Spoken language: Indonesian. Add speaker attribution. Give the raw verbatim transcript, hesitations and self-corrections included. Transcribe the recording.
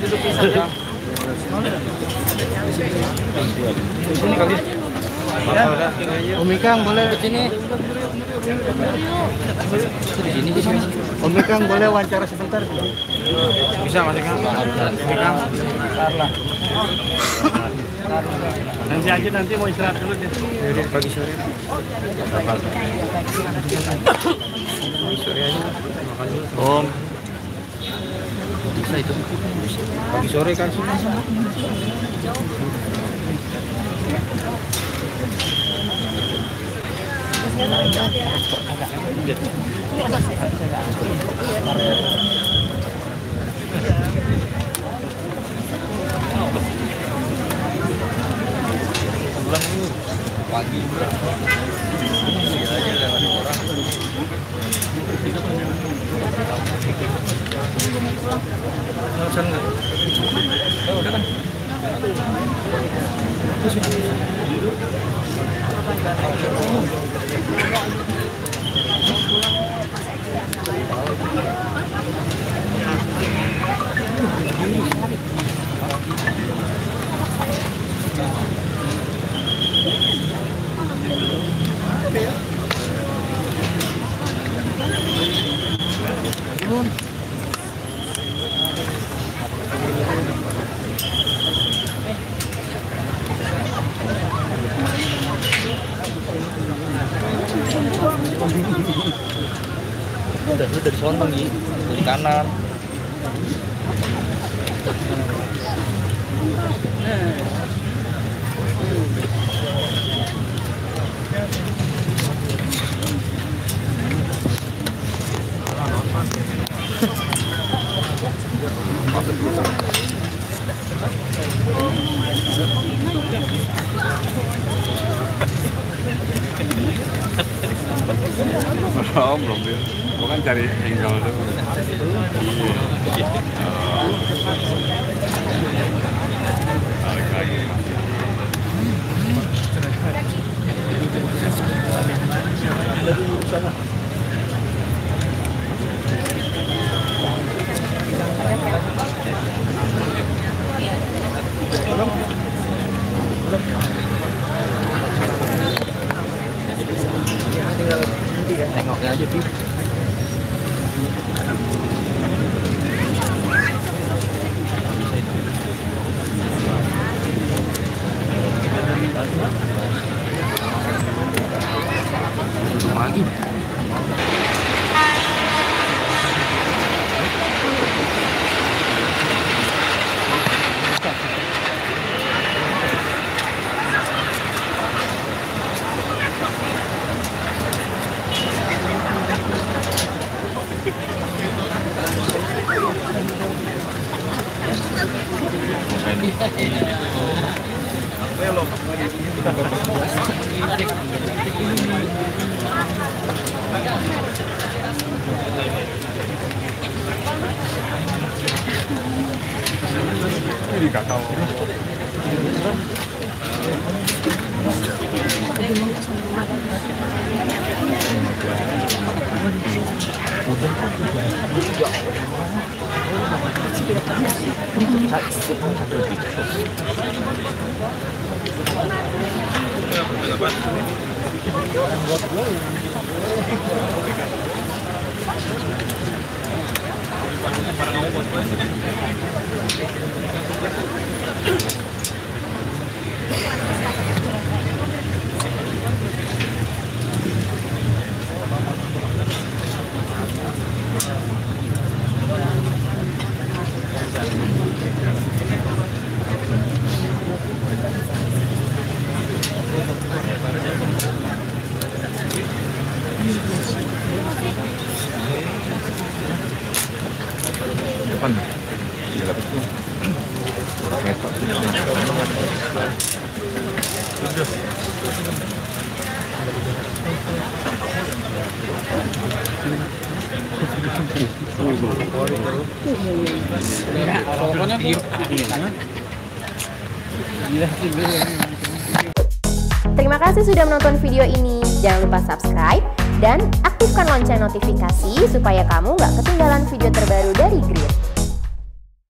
Speaker 1: Sini kali. Om Ikang boleh ke sini. Sini di sini. Om Ikang boleh wawancara sebentar? Bisa Mas Ikang. Ikang. Bentarlah. Nanti aja nanti mau istirahat dulu deh. Jadi pagi sore. Sore aja. Makan dulu. Om. Bisa itu. Pagi sore kan sini. Pagi udah dari sono nih, dari kanan.
Speaker 2: Oh, belum ya. Bukan cari angle dulu. Iya. Tarik lagi.
Speaker 1: Tengoknya aja tuh. Lagi. Ini nggak tahu. Depan gila betul. Orang metok.
Speaker 3: Terima kasih sudah menonton video ini. Jangan lupa subscribe dan aktifkan lonceng notifikasi supaya kamu nggak ketinggalan video terbaru